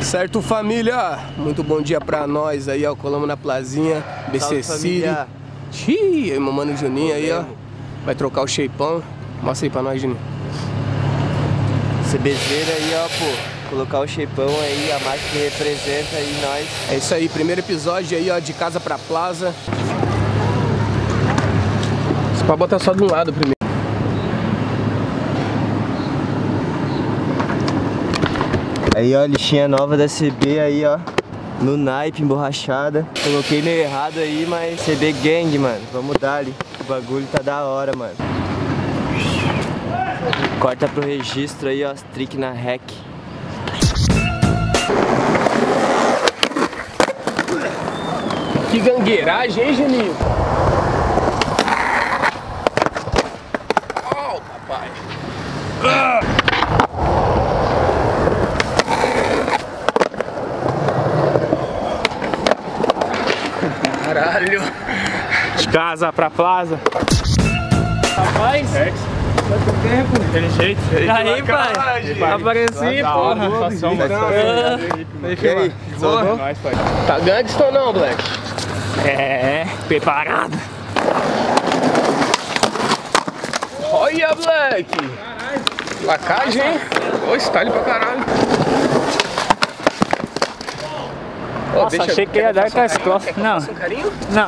Certo, família? Muito bom dia pra nós aí, ó. Colamos na plazinha BC City. Xiii, aí, meu mano Juninho aí, ó. Vai trocar o shapeão. Mostra aí pra nós, Juninho. CBZera aí, ó, pô. Colocar o shapeão aí, a marca que representa aí nós. É isso aí, primeiro episódio aí, ó, de casa pra plaza. Você pode botar só de um lado primeiro. Aí, ó, lixinha nova da CB aí, ó. No naipe, emborrachada. Coloquei meio errado aí, mas CB Gang, mano. Vamos dar ali. O bagulho tá da hora, mano. Corta pro registro aí, ó. As trick na rec. Que gangueiragem, hein, Juninho? Oh, papai. Caralho. De casa pra plaza. Rapaz, quanto tempo? Daquele jeito. E aí, pai? Apareci, porra. E aí, boa? Tá gangsta ou não, Black? É, preparado. Olha, Black! Placagem, hein? Ô, style pra caralho. Ô, Nossa, achei que ia dar com as costas. Não. Um carinho? Não.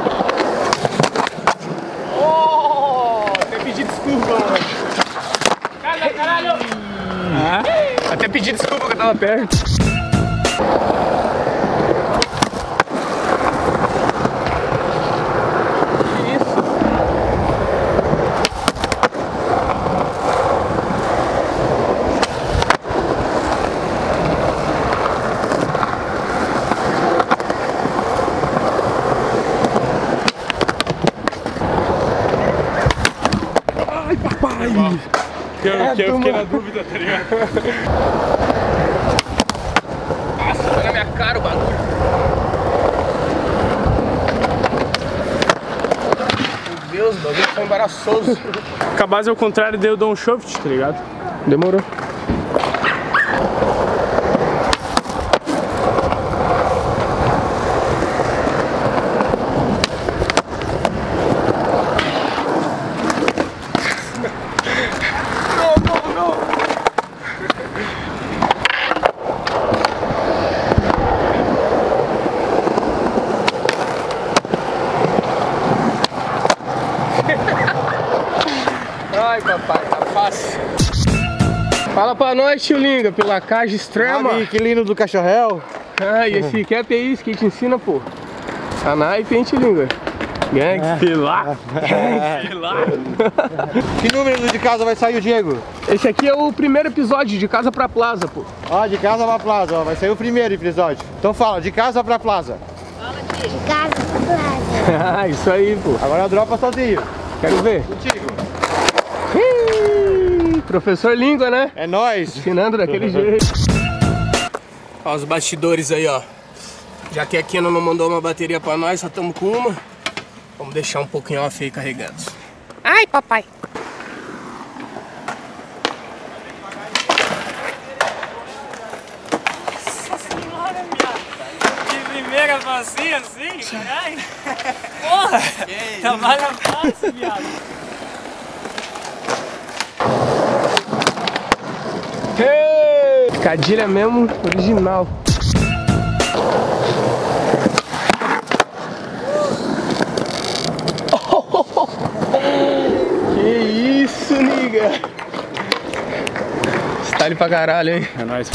Oh, até pedi desculpa. Caralho! Até pedi desculpa que eu tava perto. Eu fiquei na dúvida, tá ligado? Nossa, foi na minha cara o bagulho. Meu Deus, o bagulho foi embaraçoso. Com a base ao contrário, daí eu dou um shift, tá ligado? Demorou. Ai, papai, tá fácil. Fala pra nós, tio Linga, pela caixa extrema. Que lindo do cachorrel. Ah, e esse cap aí, isso que te ensina, pô. A naipe, hein, tio Linga? Gang. Lá. Que número de casa vai sair o Diego? Esse aqui é o primeiro episódio de Casa pra Plaza, pô. Ó, de casa pra plaza, ó. Vai sair o primeiro episódio. Então fala, de casa pra plaza. De casa pra plaza. Ah, isso aí, pô. Agora dropa sozinho. Quero ver. Contigo. Professor Língua, né? É nóis. Ensinando daquele jeito. Ó os bastidores aí, ó. Já que a Kena não mandou uma bateria pra nós, só estamos com uma. Vamos deixar um pouquinho off aí carregando. Ai, papai. De primeira facinha assim, caralho. Porra, trabalha fácil, viado. Hey! Cadilha mesmo, original. Que isso, niga. Style pra caralho, hein? É nóis.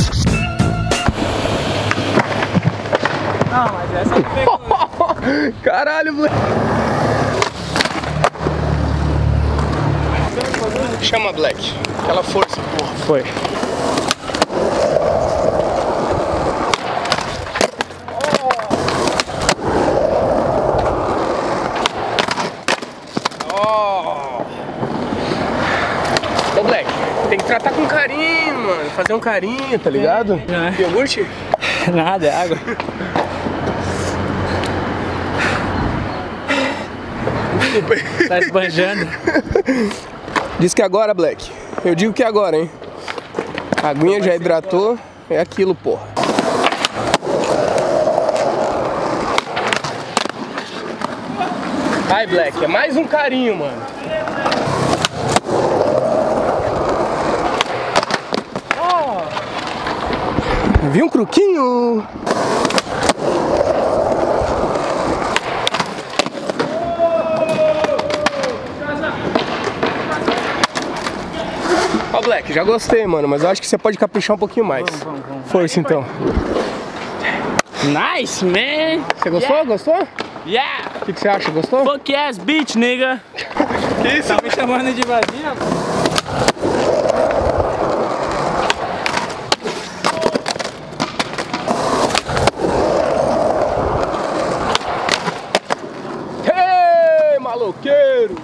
Não, mas essa que pegou. Caralho, moleque. Chama Black. Aquela força, porra. Foi. Ô Black, tem que tratar com carinho, mano. Fazer um carinho, tá ligado? É. Iogurte? Nada, é água. Desculpa aí. Tá esbanjando. Diz que agora, Black. Eu digo que agora, hein? A aguinha já hidratou. É aquilo, porra. Ai, Black, é mais um carinho, mano. Vi um cruquinho. Ó, Black, já gostei, mano, mas eu acho que você pode caprichar um pouquinho mais. Vamos. Força, então. Nice, man. Você gostou? Yeah. Gostou? Yeah. O que você acha? Gostou? Fuck ass bitch, nigga. Que isso? Tá me chamando de vazia? Ei, maloqueiro!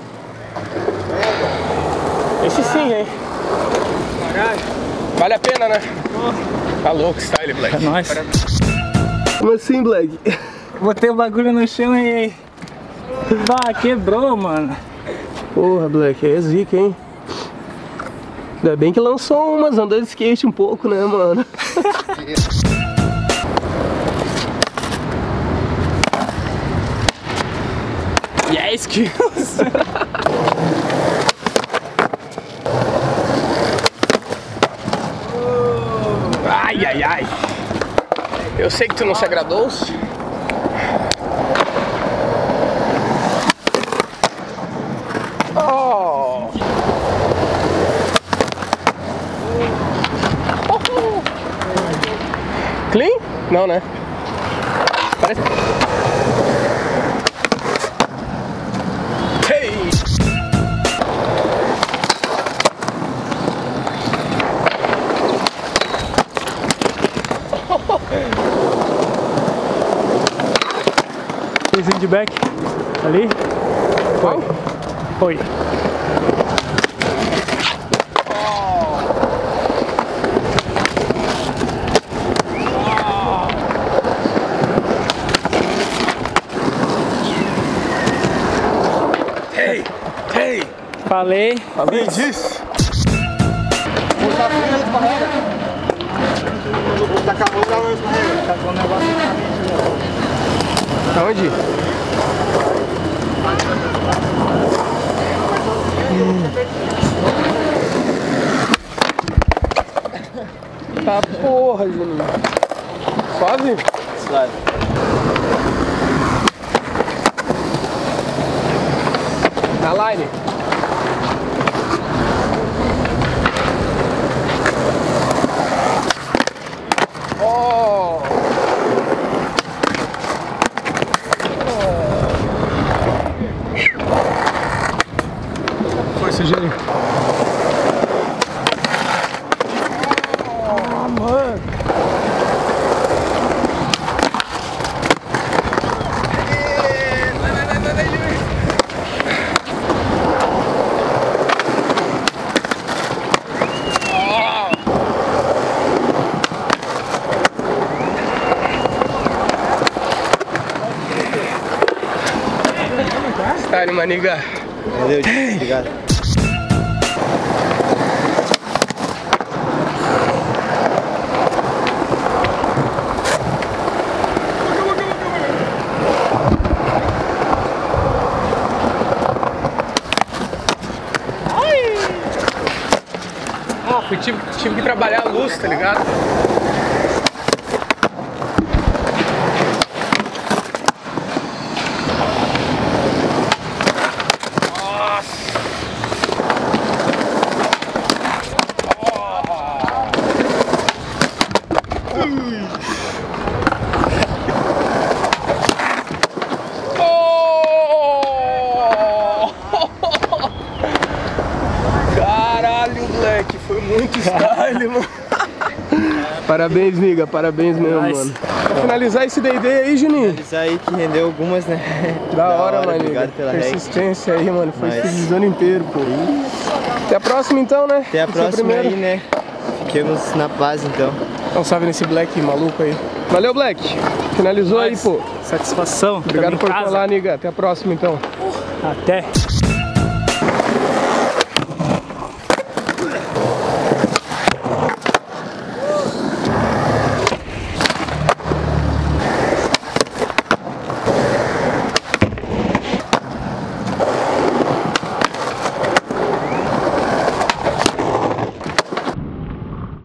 Esse sim, hein? Vale a pena, né? Tá louco, style, Black. É nóis. Como assim, Black? Botei o bagulho no chão e... Bah, quebrou, mano. Porra, Black, é zica, hein? Ainda bem que lançou umas, andando de skate um pouco, né, mano? Yeah, skills. Ai, ai, ai. Eu sei que tu não se agradou-se. Oh. Clean? Não, né? Parece... Hey! Fez de back. Ali. Qual? Oi. Hey! Falei. Falei disso? Tá frio de barreira. Tá acabando da luz barreira. Tá com um negócio na mente. Tá onde? Tá porra, Juninho. Suave? Suave. Na line. Oh! Força, Juninho. Oh, mano. Vai, Juninho. Style, maniga. Valeu, obrigado. Tive que trabalhar a luz, tá ligado? Caralho, Black, foi muito style, mano. Parabéns, nigga, parabéns mesmo, mano. Pra finalizar esse D&D aí, Juninho. Isso aí que rendeu algumas, né? Da hora, mano. Obrigado pela persistência aí, mano. Foi esse ano inteiro, pô. Até a próxima, então, né? Até a próxima aí, né? Fiquemos na paz, então. Então, salve nesse Black maluco aí. Valeu, Black. Finalizou aí, pô. Satisfação. Obrigado por colar, nigga. Até a próxima, então. Até.